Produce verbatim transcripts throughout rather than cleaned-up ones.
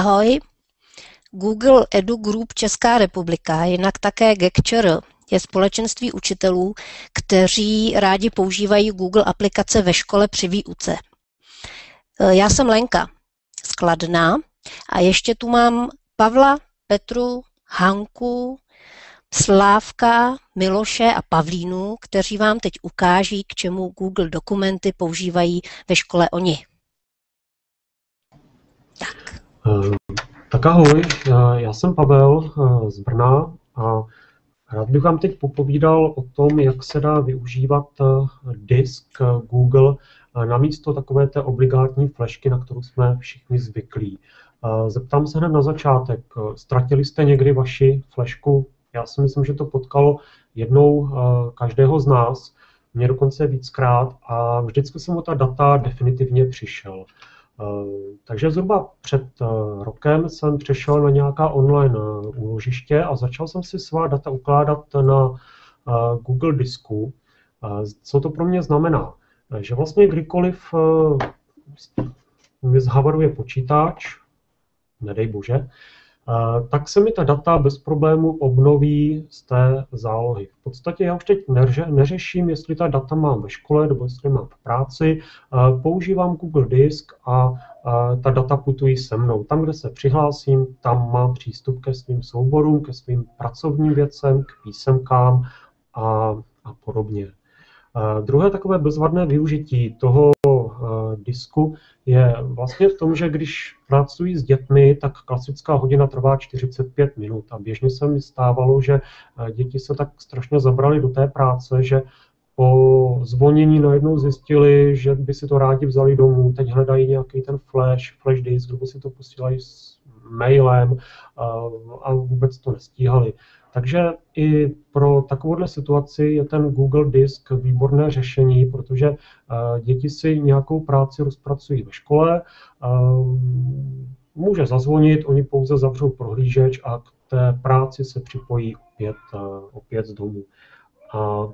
Ahoj, Google Edu Group Česká republika, jinak také G E C Č R, je společenství učitelů, kteří rádi používají Google aplikace ve škole při výuce. Já jsem Lenka z Kladna a ještě tu mám Pavla, Petru, Hanku, Slávka, Miloše a Pavlínu, kteří vám teď ukáží, k čemu Google dokumenty používají ve škole oni. Tak. Tak ahoj, já jsem Pavel z Brna a rád bych vám teď popovídal o tom, jak se dá využívat disk Google namísto takové té obligátní flešky, na kterou jsme všichni zvyklí. Zeptám se hned na začátek, ztratili jste někdy vaši flešku? Já si myslím, že to potkalo jednou každého z nás, mě dokonce víckrát a vždycky jsem o ta data definitivně přišel. Takže zhruba před rokem jsem přešel na nějaká online úložiště a začal jsem si svá data ukládat na Google disku. Co to pro mě znamená? Že vlastně kdykoliv mi zhavaruje počítač, nedej bože, tak se mi ta data bez problému obnoví z té zálohy. V podstatě já už teď neře, neřeším, jestli ta data mám ve škole nebo jestli mám v práci. Používám Google Disk a ta data putují se mnou. Tam, kde se přihlásím, tam mám přístup ke svým souborům, ke svým pracovním věcem, k písemkám a, a podobně. Druhé takové bezvadné využití toho disku je vlastně v tom, že když pracuji s dětmi, tak klasická hodina trvá čtyřicet pět minut a běžně se mi stávalo, že děti se tak strašně zabrali do té práce, že po zvonění najednou zjistili, že by si to rádi vzali domů, teď hledají nějaký ten flash, flash disk, nebo si to posílají s mailem a vůbec to nestíhali. Takže i pro takovouhle situaci je ten Google Disk výborné řešení, protože děti si nějakou práci rozpracují ve škole, může zazvonit, oni pouze zavřou prohlížeč a k té práci se připojí opět, opět z domu. A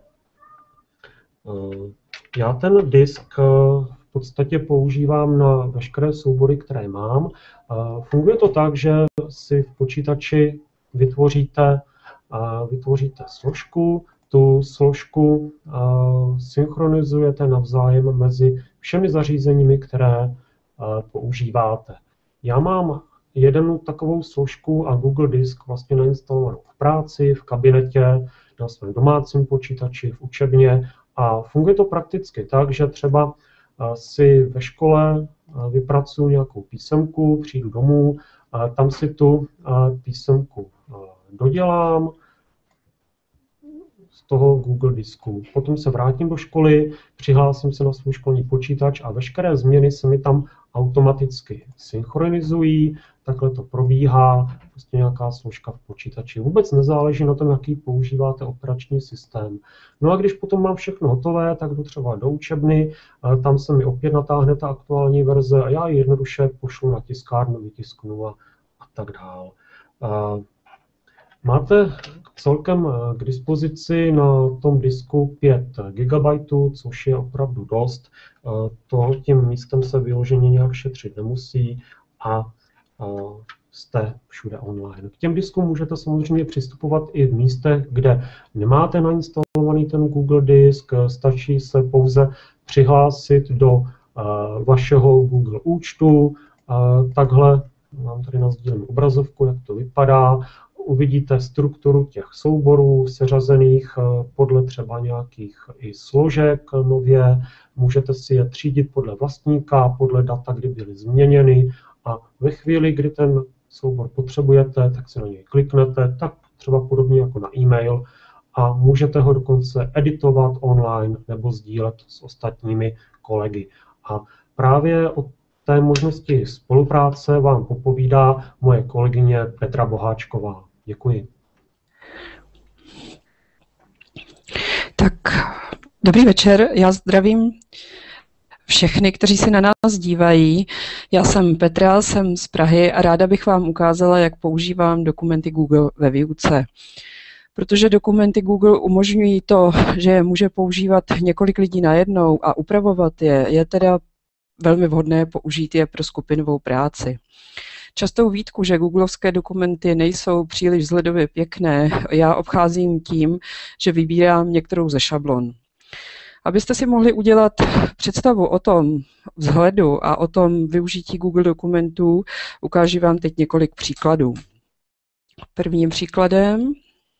já ten disk v podstatě používám na veškeré soubory, které mám. Funguje to tak, že si v počítači vytvoříte vytvoříte složku, tu složku synchronizujete navzájem mezi všemi zařízeními, které používáte. Já mám jednu takovou složku a Google Disk vlastně nainstalovanou v práci, v kabinetě, na svém domácím počítači, v učebně a funguje to prakticky tak, že třeba si ve škole vypracuju nějakou písemku, přijdu domů, tam si tu písemku dodělám z toho Google disku. Potom se vrátím do školy, přihlásím se na svůj školní počítač a veškeré změny se mi tam automaticky synchronizují, takhle to probíhá, prostě nějaká složka v počítači. Vůbec nezáleží na tom, jaký používáte operační systém. No a když potom mám všechno hotové, tak jdu třeba do učebny, tam se mi opět natáhne ta aktuální verze a já ji jednoduše pošlu na tiskárnu, vytisknu a, a tak dál. Máte celkem k dispozici na tom disku pět gigabajtů, což je opravdu dost. To tím místem se vyloženě nějak šetřit nemusí a jste všude online. K těm diskům můžete samozřejmě přistupovat i v místech, kde nemáte nainstalovaný ten Google Disk, stačí se pouze přihlásit do vašeho Google účtu. Takhle mám tady na sdílení obrazovku, jak to vypadá. Uvidíte strukturu těch souborů seřazených podle třeba nějakých i složek nově. Můžete si je třídit podle vlastníka, podle data, kdy byly změněny a ve chvíli, kdy ten soubor potřebujete, tak si na něj kliknete, tak třeba podobně jako na e-mail a můžete ho dokonce editovat online nebo sdílet s ostatními kolegy. A právě o té možnosti spolupráce vám popovídá moje kolegyně Petra Boháčková. Děkuji. Tak, dobrý večer, já zdravím všechny, kteří se na nás dívají. Já jsem Petra, jsem z Prahy a ráda bych vám ukázala, jak používám dokumenty Google ve výuce. Protože dokumenty Google umožňují to, že je může používat několik lidí najednou a upravovat je, je teda velmi vhodné použít je pro skupinovou práci. Častou výtku, že googlovské dokumenty nejsou příliš vzhledově pěkné, já obcházím tím, že vybírám některou ze šablon. Abyste si mohli udělat představu o tom vzhledu a o tom využití Google dokumentů, ukážu vám teď několik příkladů. Prvním příkladem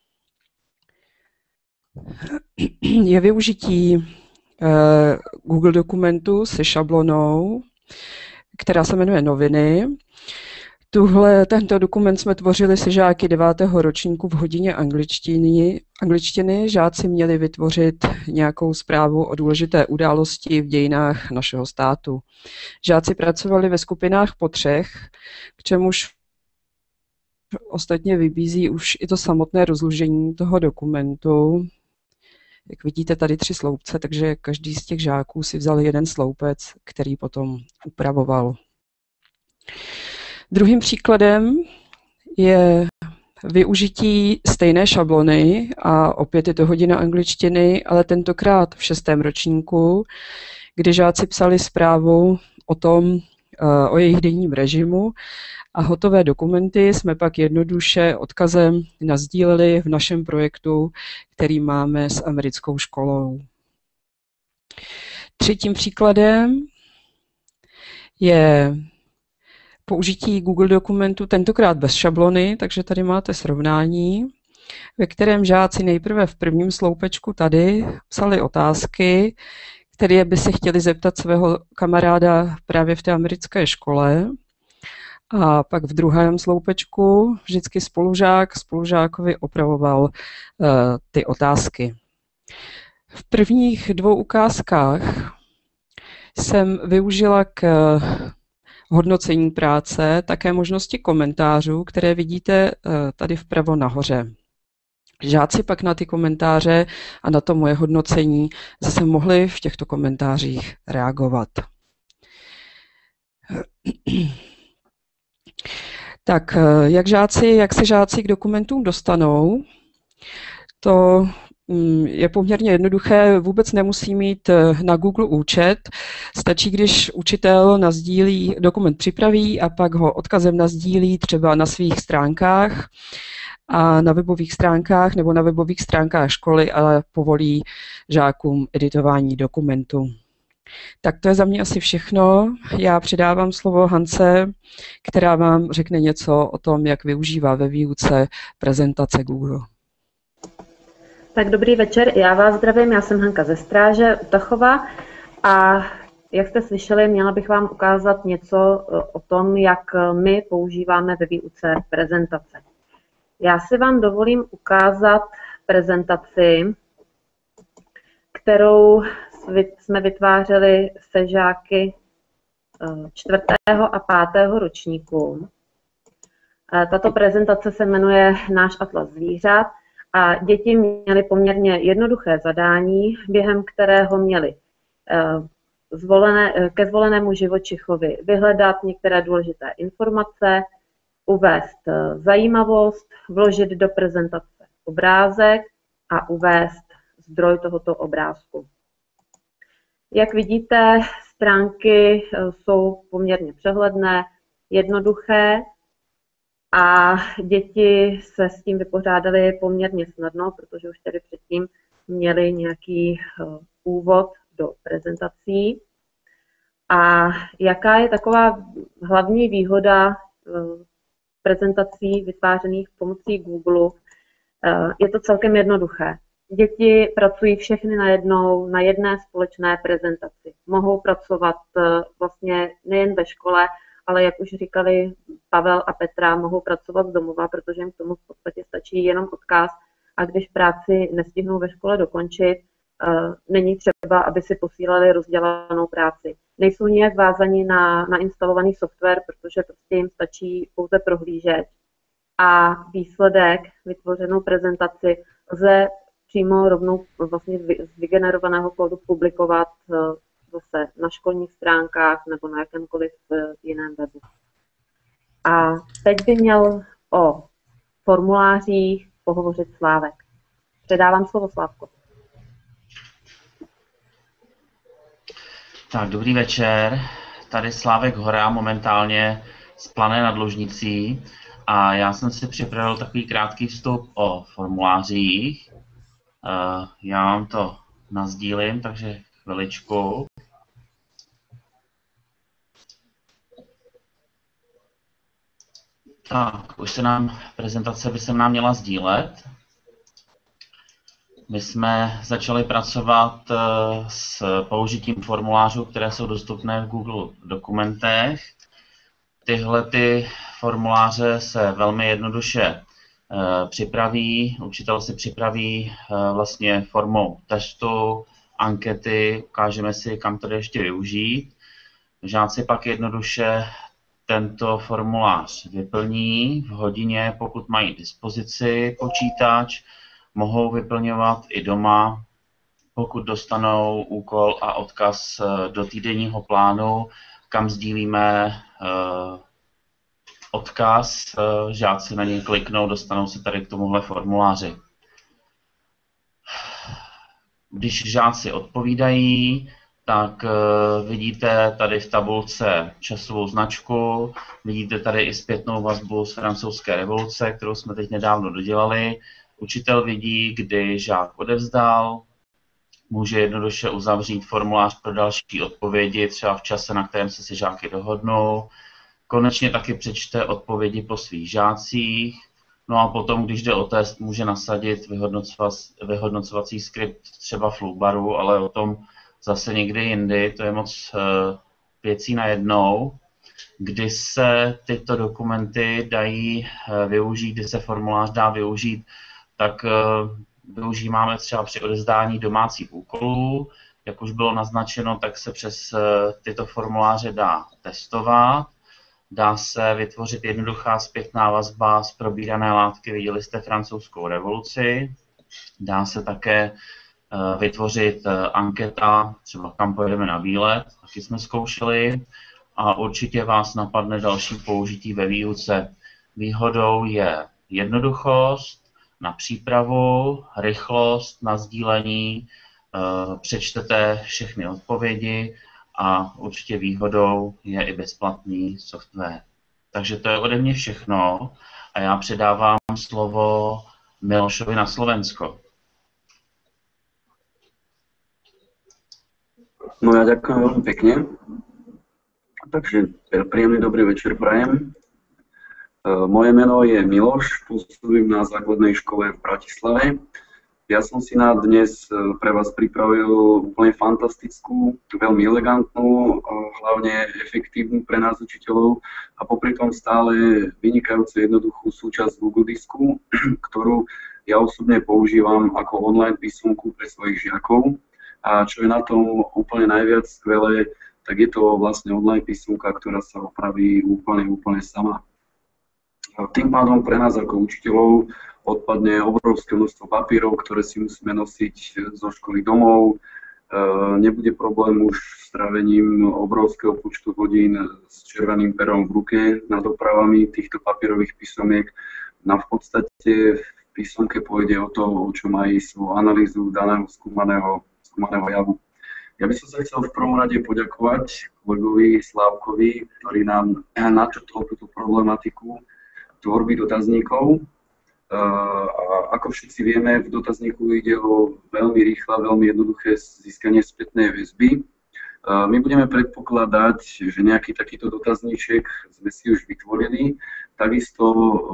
je využití Google dokumentu se šablonou, která se jmenuje Noviny. Tuhle, tento dokument jsme tvořili se žáky devátého ročníku v hodině angličtiny. angličtiny. Žáci měli vytvořit nějakou zprávu o důležité události v dějinách našeho státu. Žáci pracovali ve skupinách po třech, k čemuž ostatně vybízí už i to samotné rozložení toho dokumentu. Jak vidíte, tady tři sloupce, takže každý z těch žáků si vzal jeden sloupec, který potom upravoval. Druhým příkladem je využití stejné šablony a opět je to hodina angličtiny, ale tentokrát v šestém ročníku, kdy žáci psali zprávu o tom, o jejich denním režimu a hotové dokumenty jsme pak jednoduše odkazem nasdíleli v našem projektu, který máme s americkou školou. Třetím příkladem je použití Google dokumentu, tentokrát bez šablony, takže tady máte srovnání, ve kterém žáci nejprve v prvním sloupečku tady psali otázky, které by se chtěli zeptat svého kamaráda právě v té americké škole. A pak v druhém sloupečku vždycky spolužák spolužákovi opravoval uh, ty otázky. V prvních dvou ukázkách jsem využila k hodnocení práce také možnosti komentářů, které vidíte uh, tady vpravo nahoře. Žáci pak na ty komentáře a na to moje hodnocení zase mohli v těchto komentářích reagovat. Tak jak, žáci, jak se žáci k dokumentům dostanou, to je poměrně jednoduché, vůbec nemusí mít na Google účet, stačí, když učitel nasdílí, dokument připraví a pak ho odkazem nasdílí třeba na svých stránkách a na webových stránkách nebo na webových stránkách školy, ale povolí žákům editování dokumentu. Tak to je za mě asi všechno. Já předávám slovo Hance, která vám řekne něco o tom, jak využívá ve výuce prezentace Google. Tak dobrý večer, já vás zdravím, já jsem Hanka ze Stráže u Tachova a jak jste slyšeli, měla bych vám ukázat něco o tom, jak my používáme ve výuce prezentace. Já si vám dovolím ukázat prezentaci, kterou jsme vytvářeli se žáky čtvrtého a pátého ročníku. Tato prezentace se jmenuje Náš atlas zvířat a děti měly poměrně jednoduché zadání, během kterého měly zvolené, ke zvolenému živočichovi vyhledat některé důležité informace, uvést zajímavost, vložit do prezentace obrázek a uvést zdroj tohoto obrázku. Jak vidíte, stránky jsou poměrně přehledné, jednoduché a děti se s tím vypořádaly poměrně snadno, protože už tady předtím měli nějaký úvod do prezentací. A jaká je taková hlavní výhoda prezentací vytvářených pomocí Google? Je to celkem jednoduché. Děti pracují všechny najednou na jedné společné prezentaci. Mohou pracovat vlastně nejen ve škole, ale jak už říkali Pavel a Petra, mohou pracovat z domova, protože jim k tomu v podstatě stačí jenom odkaz a když práci nestihnou ve škole dokončit, není třeba, aby si posílali rozdělanou práci. Nejsou nijak vázaní na, na instalovaný software, protože prostě jim stačí pouze prohlížet a výsledek, vytvořenou prezentaci, lze přímo rovnou vlastně z vygenerovaného kódu publikovat zase na školních stránkách nebo na jakémkoliv jiném webu. A teď by měl o formulářích pohovořit Slávek. Předávám slovo Slávko. Tak, dobrý večer. Tady Slávek Hora, momentálně z Plané nad Lužnicí a já jsem si připravil takový krátký vstup o formulářích. Já vám to nasdílím, takže chviličku. Tak, už se nám prezentace by se nám měla sdílet. My jsme začali pracovat s použitím formulářů, které jsou dostupné v Google dokumentech. Tyhle ty formuláře se velmi jednoduše připraví. Učitel si připraví vlastně formou testu, ankety, ukážeme si, kam to ještě využít. Žáci pak jednoduše tento formulář vyplní v hodině, pokud mají dispozici počítač, mohou vyplňovat i doma, pokud dostanou úkol a odkaz do týdenního plánu, kam sdílíme odkaz, žáci na něj kliknou, dostanou se tady k tomuhle formuláři. Když žáci odpovídají, tak vidíte tady v tabulce časovou značku, vidíte tady i zpětnou vazbu z francouzské revoluce, kterou jsme teď nedávno dodělali. Učitel vidí, kdy žák odevzdal, může jednoduše uzavřít formulář pro další odpovědi, třeba v čase, na kterém se si žáky dohodnou. Konečně taky přečte odpovědi po svých žácích. No a potom, když jde o test, může nasadit vyhodnocovací skript třeba Flubaru, ale o tom zase někdy jindy, to je moc věcí najednou. Kdy se tyto dokumenty dají využít, kdy se formulář dá využít, tak využíváme třeba při odevzdání domácích úkolů. Jak už bylo naznačeno, tak se přes tyto formuláře dá testovat. Dá se vytvořit jednoduchá zpětná vazba z probírané látky, viděli jste francouzskou revoluci. Dá se také vytvořit anketa, třeba kam pojedeme na výlet, taky jsme zkoušeli. A určitě vás napadne další použití ve výuce. Výhodou je jednoduchost na přípravu, rychlost na sdílení, přečtete všechny odpovědi a určitě výhodou je i bezplatný software. Takže to je ode mě všechno a já předávám slovo Milošovi na Slovensko. No ja ďakujem veľmi pekne. Takže príjemný dobrý večer prajem. Moje meno je Miloš, pôsobím na základnej škole v Bratislave. Ja som si na dnes pre vás pripravil úplne fantastickú, veľmi elegantnú, hlavne efektívnu pre nás učiteľov a popri tom stále vynikajúcu jednoduchú súčasť Google disku, ktorú ja osobne používam ako online písomku pre svojich žiakov. A čo je na tom úplne najviac skvelé, tak je to vlastne online písomka, ktorá sa opraví úplne, úplne sama. Tým pádom pre nás ako učiteľov odpadne obrovské množstvo papierov, ktoré si musíme nosiť zo školy domov. Nebude problém už s strávením obrovského počtu hodín s červeným perom v ruke nad opravami týchto papierových písomiek. No v podstate v písomke pôjde o to, o čo mají svoju analýzu daného skúmaného skúmaného javu. Ja by som sa chcel v prvom rade poďakovať kolegovi Slávkovi, ktorý nám načrtol túto problematiku tvorby dotazníkov. A ako všetci vieme, v dotazníku ide o veľmi rýchle, veľmi jednoduché získanie spätnej väzby. My budeme predpokladať, že nejaký takýto dotazníček sme si už vytvorili. Takisto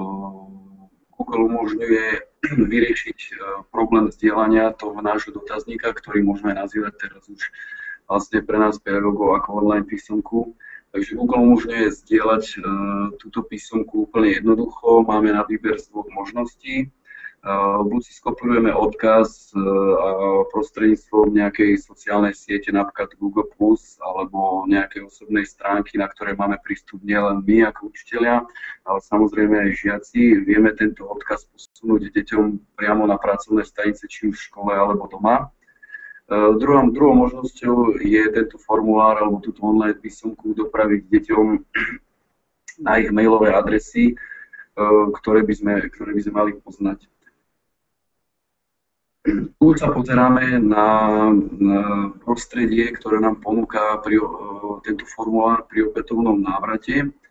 Google umožňuje vyriešiť problém vzdielania toho nášho dotazníka, ktorý môžeme nazývať teraz už vlastne pre nás pedagógov ako online písomku. Takže Google umožňuje zdieľať túto písomku úplne jednoducho. Máme na výber z dvoch možností. Buď si skopírujeme odkaz prostredníctvom nejakej sociálnej siete, napríklad Google plus, alebo nejakej osobnej stránky, na ktorej máme prístup nielen my ako učitelia, ale samozrejme aj žiaci. Vieme tento odkaz posunúť deťom priamo na pracovné stanice, či už v škole alebo doma. Druhou, druhou možnosťou je tento formulár alebo túto online písomku dopraviť deťom na ich mailové adresy, ktoré by sme, ktoré by sme mali poznať. Tu sa pozeráme na, na prostredie, ktoré nám ponúka pri, tento formulár pri opätovnom návrate.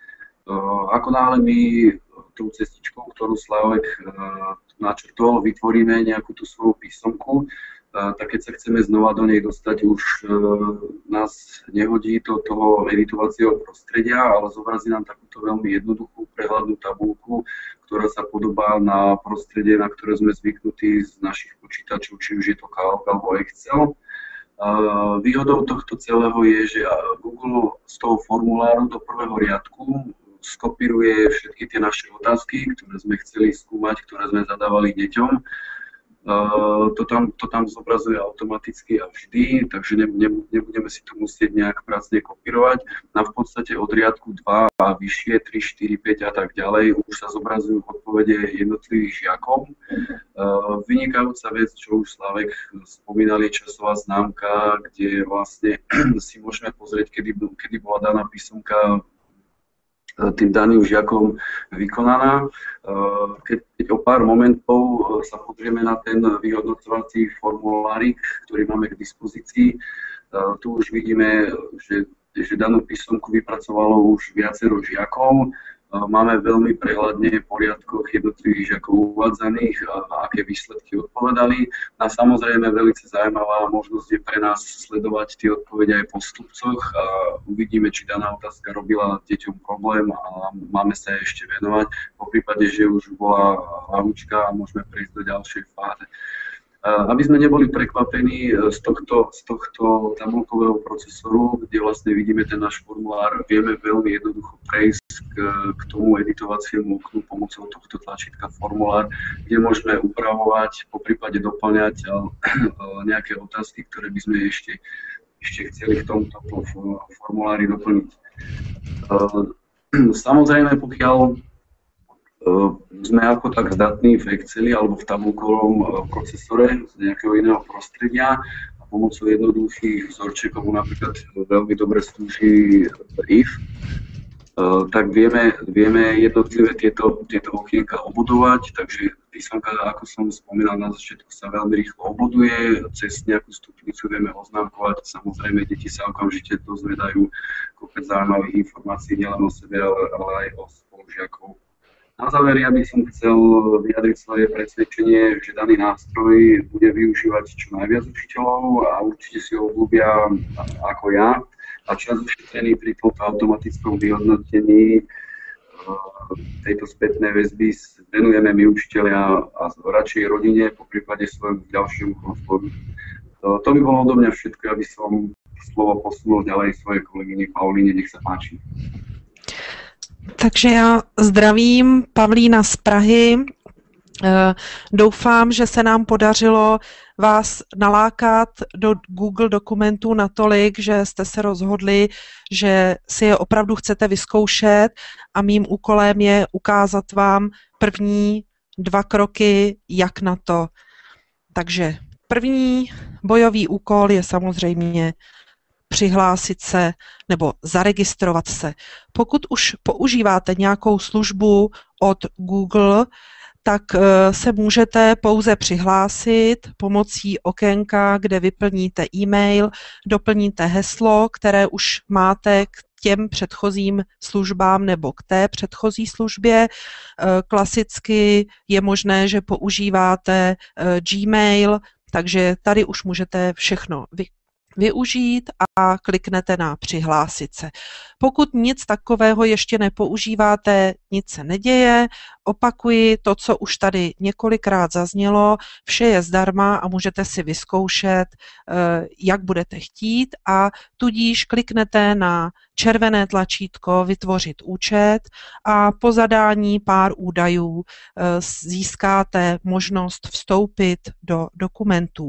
Ako náhle my tou cestičkou, ktorú Slávek načrtol, vytvoríme nejakú tú svoju písomku, tak keď sa chceme znova do nej dostať, už nás nehodí do toho editovacieho prostredia, ale zobrazí nám takúto veľmi jednoduchú prehľadnú tabuľku, ktorá sa podobá na prostredie, na ktoré sme zvyknutí z našich počítačov, či už je to Calc alebo Excel. Výhodou tohto celého je, že Google z toho formuláru do prvého riadku skopíruje všetky tie naše otázky, ktoré sme chceli skúmať, ktoré sme zadávali deťom. Uh, to, tam, to tam zobrazuje automaticky a vždy, takže ne, ne, nebudeme si to musieť nejak pracne kopírovať. A v podstate od riadku dva a vyššie, tri, štyri, päť a tak ďalej už sa zobrazujú odpovede jednotlivých žiakov. Uh, vynikajúca vec, čo už Slávek spomínal, je časová známka, kde vlastne si môžeme pozrieť, kedy, kedy bola daná písomka tým daným žiakom vykonaná. Keď, keď o pár momentov sa pozrieme na ten vyhodnocovací formulárik, ktorý máme k dispozícii, tu už vidíme, že, že danú písomku vypracovalo už viacero žiakov. Máme veľmi prehľadne v poriadkoch jednotlivých žiakov uvádzaných a aké výsledky odpovedali. A samozrejme veľmi zaujímavá možnosť je pre nás sledovať tie odpovede aj po stupcoch a uvidíme, či daná otázka robila deťom problém a máme sa jej ešte venovať. Po prípade, že už bola hlavučka a môžeme prejsť do ďalšej fáze. Aby sme neboli prekvapení z tohto, z tohto tabuľkového procesoru, kde vlastne vidíme ten náš formulár, vieme veľmi jednoducho prejsť k, k tomu editovaciemu oknu pomocou tohto tlačítka formulár, kde môžeme upravovať, po prípade doplňať nejaké otázky, ktoré by sme ešte, ešte chceli v tomto formulári doplniť. Samozrejme, pokiaľ sme ako tak zdatní v Exceli alebo v tabuľkovom procesore z nejakého iného prostredia a pomocou jednoduchých vzorčekov, napríklad veľmi dobre slúži if, tak vieme, vieme jednotlivé tieto, tieto okienka obudovať, takže písomka, ako som spomínal na začiatku, sa veľmi rýchlo obuduje, cez nejakú stupnicu vieme oznámkovať, samozrejme deti sa okamžite dozvedajú kopec zaujímavých informácií nielen o sebe, ale, ale aj o spolužiakov. Na záver ja by som chcel vyjadriť svoje presvedčenie, že daný nástroj bude využívať čo najviac učiteľov a určite si ho obľúbia ako ja. A čas ušetrený pri tomto automatickom vyhodnotení tejto spätnej väzby venujeme my učiteľia a radšej rodine, po prípade svojmu ďalšiemu rozvoju. To, to by bolo odo mňa všetko, aby som slovo posunul ďalej svojej kolegyni Paulíne, nech sa páči. Takže já zdravím Pavlína z Prahy. Doufám, že se nám podařilo vás nalákat do Google dokumentů natolik, že jste se rozhodli, že si je opravdu chcete vyzkoušet a mým úkolem je ukázat vám první dva kroky, jak na to. Takže první bojový úkol je samozřejmě přihlásit se nebo zaregistrovat se. Pokud už používáte nějakou službu od Google, tak se můžete pouze přihlásit pomocí okénka, kde vyplníte e-mail, doplníte heslo, které už máte k těm předchozím službám nebo k té předchozí službě. Klasicky je možné, že používáte Gmail, takže tady už můžete všechno vy využít a kliknete na přihlásit se. Pokud nic takového ještě nepoužíváte, nic se neděje. Opakuji to, co už tady několikrát zaznělo, vše je zdarma a můžete si vyzkoušet, jak budete chtít a tudíž kliknete na červené tlačítko vytvořit účet a po zadání pár údajů získáte možnost vstoupit do dokumentů.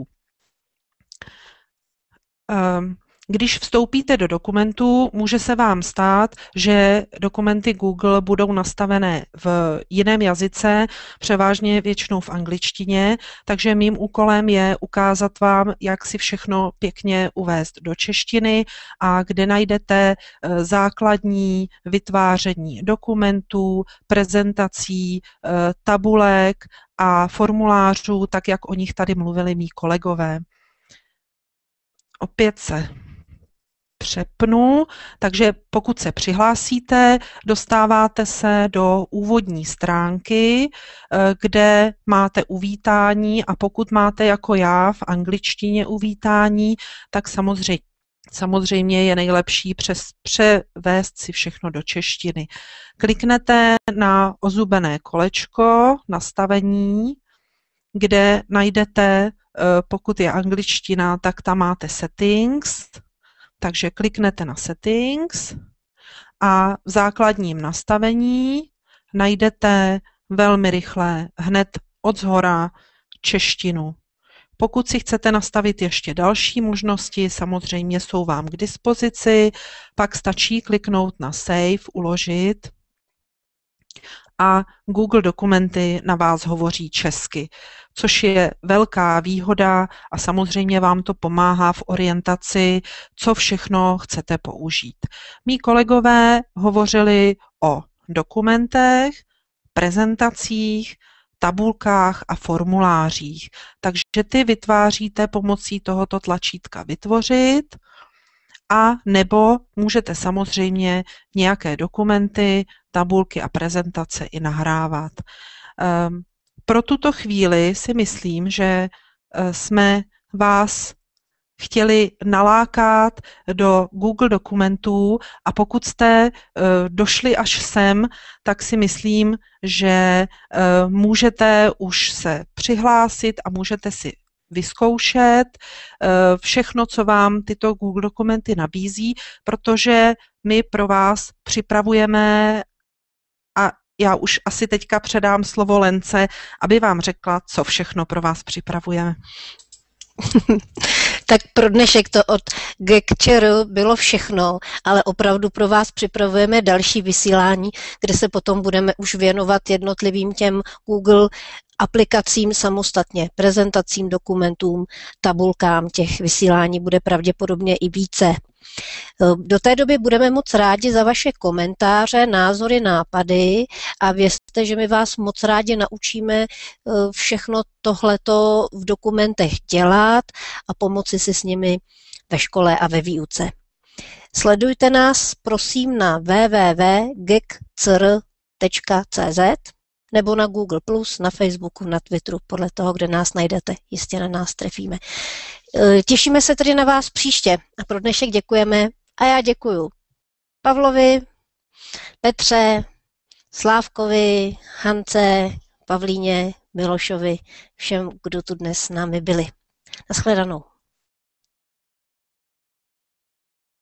Když vstoupíte do dokumentů, může se vám stát, že dokumenty Google budou nastavené v jiném jazyce, převážně většinou v angličtině, takže mým úkolem je ukázat vám, jak si všechno pěkně uvést do češtiny a kde najdete základní vytváření dokumentů, prezentací, tabulek a formulářů, tak jak o nich tady mluvili mý kolegové. Opět se přepnu, takže pokud se přihlásíte, dostáváte se do úvodní stránky, kde máte uvítání a pokud máte jako já v angličtině uvítání, tak samozřejmě, samozřejmě je nejlepší přes, převést si všechno do češtiny. Kliknete na ozubené kolečko, nastavení, kde najdete, pokud je angličtina, tak tam máte settings, takže kliknete na settings a v základním nastavení najdete velmi rychle hned odzhora češtinu. Pokud si chcete nastavit ještě další možnosti, samozřejmě jsou vám k dispozici, pak stačí kliknout na Save, uložit a Google Dokumenty na vás hovoří česky, což je velká výhoda a samozřejmě vám to pomáhá v orientaci, co všechno chcete použít. Mí kolegové hovořili o dokumentech, prezentacích, tabulkách a formulářích, takže ty vytváříte pomocí tohoto tlačítka vytvořit a nebo můžete samozřejmě nějaké dokumenty, tabulky a prezentace i nahrávat. Pro tuto chvíli si myslím, že jsme vás chtěli nalákat do Google dokumentů a pokud jste došli až sem, tak si myslím, že můžete už se přihlásit a můžete si vyzkoušet všechno, co vám tyto Google dokumenty nabízí, protože my pro vás připravujeme a já už asi teďka předám slovo Lence, aby vám řekla, co všechno pro vás připravujeme. Tak pro dnešek to od GeekCR bylo všechno, ale opravdu pro vás připravujeme další vysílání, kde se potom budeme už věnovat jednotlivým těm Google aplikacím samostatně, prezentacím, dokumentům, tabulkám. Těch vysílání bude pravděpodobně i více. Do té doby budeme moc rádi za vaše komentáře, názory, nápady a vězte, že my vás moc rádi naučíme všechno tohleto v dokumentech dělat a pomoci si s nimi ve škole a ve výuce. Sledujte nás prosím na w w w tečka geekcr tečka c z nebo na Google plus, na Facebooku, na Twitteru, podle toho, kde nás najdete. Jistě na nás trefíme. Těšíme se tedy na vás příště a pro dnešek děkujeme a já děkuju Pavlovi, Petře, Slávkovi, Hance, Pavlíně, Milošovi, všem, kdo tu dnes s námi byli. Nashledanou.